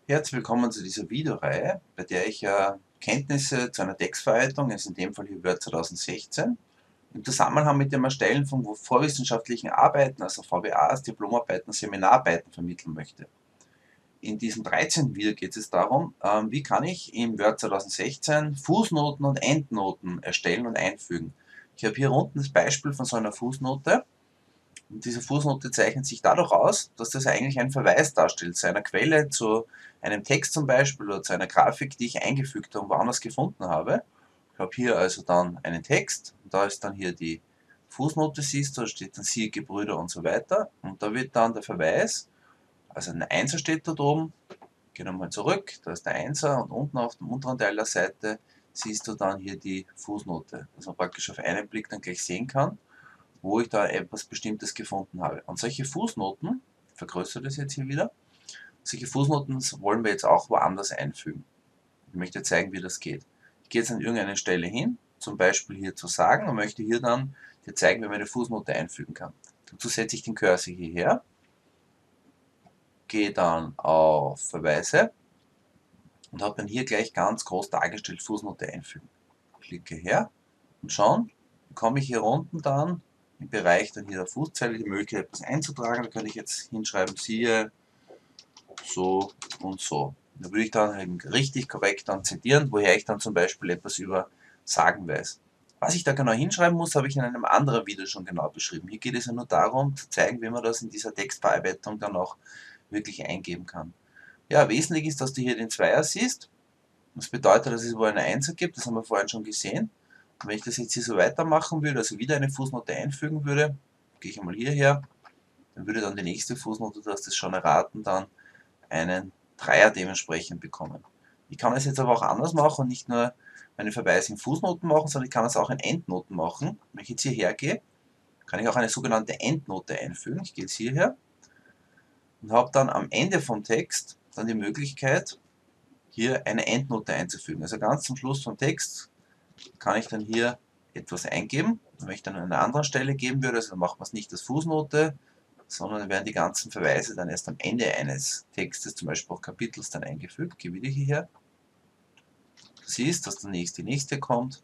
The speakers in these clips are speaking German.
Herzlich willkommen zu dieser Videoreihe, bei der ich Kenntnisse zu einer Textverarbeitung, also in dem Fall hier Word 2016, im Zusammenhang mit dem Erstellen von vorwissenschaftlichen Arbeiten, also VWAs, Diplomarbeiten, Seminararbeiten vermitteln möchte. In diesem 13. Video geht es darum, wie kann ich im Word 2016 Fußnoten und Endnoten erstellen und einfügen. Ich habe hier unten das Beispiel von so einer Fußnote. Und diese Fußnote zeichnet sich dadurch aus, dass das eigentlich einen Verweis darstellt zu einer Quelle, zu einem Text zum Beispiel oder zu einer Grafik, die ich eingefügt und woanders gefunden habe. Ich habe hier also dann einen Text, und da ist dann hier die Fußnote, siehst du, da steht dann siehe Gebrüder und so weiter. Und da wird dann der Verweis, also ein Einser steht dort oben, geh nochmal zurück, da ist der Einser und unten auf dem unteren Teil der Seite siehst du dann hier die Fußnote, dass man praktisch auf einen Blick dann gleich sehen kann, wo ich da etwas Bestimmtes gefunden habe. Und solche Fußnoten, ich vergrößere das jetzt hier wieder, solche Fußnoten wollen wir jetzt auch woanders einfügen. Ich möchte zeigen, wie das geht. Ich gehe jetzt an irgendeine Stelle hin, zum Beispiel hier zu sagen, und möchte hier dann dir zeigen, wie man eine Fußnote einfügen kann. Dazu setze ich den Cursor hierher, gehe dann auf Verweise und habe dann hier gleich ganz groß dargestellt Fußnote einfügen. Klicke her und schon bekomme ich hier unten dann im Bereich dann hier der Fußzeile die Möglichkeit, etwas einzutragen. Da kann ich jetzt hinschreiben, siehe so und so. Da würde ich dann eben richtig korrekt dann zitieren, woher ich dann zum Beispiel etwas über Sagen weiß. Was ich da genau hinschreiben muss, habe ich in einem anderen Video schon genau beschrieben. Hier geht es ja nur darum, zu zeigen, wie man das in dieser Textbearbeitung dann auch wirklich eingeben kann. Ja, wesentlich ist, dass du hier den Zweier siehst. Das bedeutet, dass es wohl eine Einser gibt, das haben wir vorhin schon gesehen. Und wenn ich das jetzt hier so weitermachen würde, also wieder eine Fußnote einfügen würde, gehe ich einmal hierher, dann würde dann die nächste Fußnote, du hast es schon erraten, dann einen Dreier dementsprechend bekommen. Ich kann es jetzt aber auch anders machen und nicht nur meine Verweise in Fußnoten machen, sondern ich kann es auch in Endnoten machen. Wenn ich jetzt hierher gehe, kann ich auch eine sogenannte Endnote einfügen. Ich gehe jetzt hierher und habe dann am Ende vom Text dann die Möglichkeit, hier eine Endnote einzufügen. Also ganz zum Schluss vom Text kann ich dann hier etwas eingeben. Wenn ich dann an einer anderen Stelle geben würde, also dann macht man es nicht als Fußnote, sondern dann werden die ganzen Verweise dann erst am Ende eines Textes, zum Beispiel auch Kapitels, dann eingefügt. Gehe wieder hierher. Du siehst, dass dann die nächste kommt.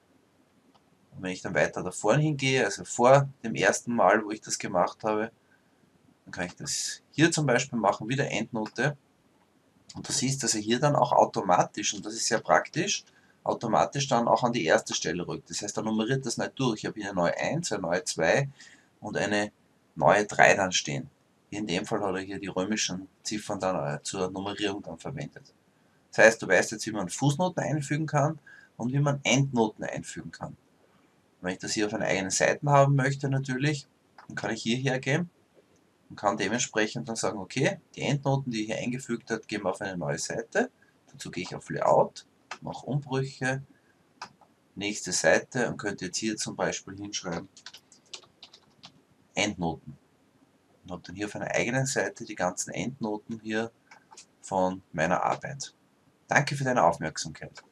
Und wenn ich dann weiter da vorne hingehe, also vor dem ersten Mal, wo ich das gemacht habe, dann kann ich das hier zum Beispiel machen, wieder Endnote. Und du siehst, dass er hier dann auch automatisch, und das ist sehr praktisch, automatisch dann auch an die erste Stelle rückt. Das heißt, er nummeriert das nicht durch. Ich habe hier eine neue 1, eine neue 2 und eine neue 3 dann stehen. In dem Fall hat er hier die römischen Ziffern dann zur Nummerierung dann verwendet. Das heißt, du weißt jetzt, wie man Fußnoten einfügen kann und wie man Endnoten einfügen kann. Wenn ich das hier auf einer eigenen Seite haben möchte natürlich, dann kann ich hierher gehen und kann dementsprechend dann sagen, okay, die Endnoten, die ich hier eingefügt habe, gehen wir auf eine neue Seite. Dazu gehe ich auf Layout, mache Umbrüche, nächste Seite und könnte jetzt hier zum Beispiel hinschreiben Endnoten. Und habe dann hier auf einer eigenen Seite die ganzen Endnoten hier von meiner Arbeit. Danke für deine Aufmerksamkeit.